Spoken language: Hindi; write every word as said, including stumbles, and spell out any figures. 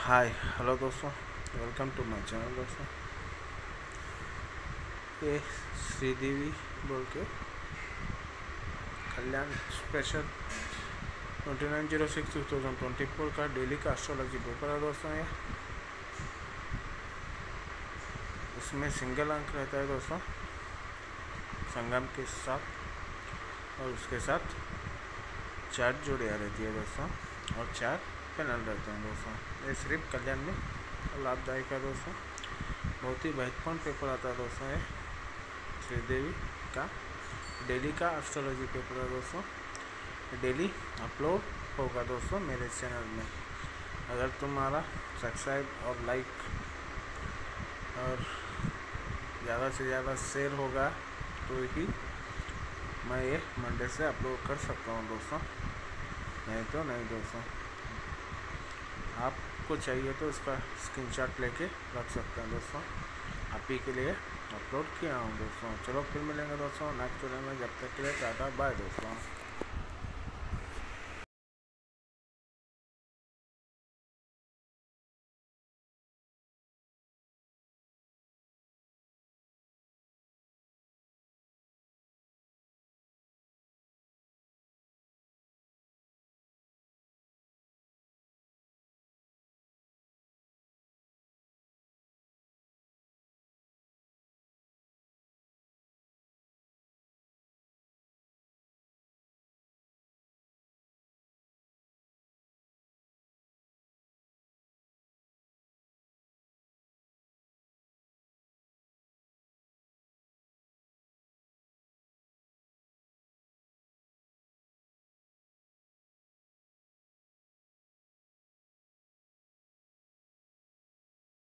हाय हेलो दोस्तों, वेलकम टू माय चैनल। दोस्तों ये श्रीदेवी बोल के Kalyan special twenty nine zero six two thousand twenty four का डेली का एस्ट्रोलॉजी पेपर है दोस्तों। ये इसमें सिंगल अंक रहता है दोस्तों, संगम के साथ, और उसके साथ चार जोड़ियाँ रहती है दोस्तों, और चार पैनल रहते हैं दोस्तों। ये सिर्फ कल्याण में लाभदायक है दोस्तों। बहुत ही महत्वपूर्ण पेपर आता है दोस्तों। ये श्रीदेवी का डेली का एस्ट्रोलॉजी पेपर है दोस्तों। डेली अपलोड होगा दोस्तों मेरे चैनल में। अगर तुम्हारा सब्सक्राइब और लाइक और ज़्यादा से ज़्यादा शेयर होगा तो ही मैं ये मंडे से अपलोड कर सकता हूँ दोस्तों, नहीं तो नहीं दोस्तों। आपको चाहिए तो इसका स्क्रीनशॉट लेके रख सकते हैं दोस्तों। आप ही के लिए अपलोड किया हूँ दोस्तों। चलो फिर मिलेंगे दोस्तों नेक्स्ट वीडियो में। जब तक के लिए टाटा बाय दोस्तों।